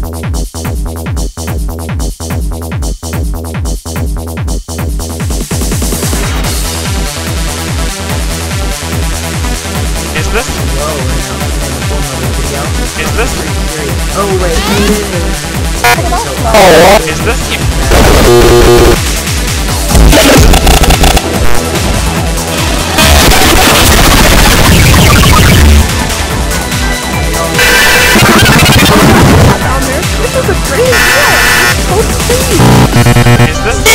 Is this? Whoa, Is this? oh wait. Is this? This is a great idea. So sweet. Is this?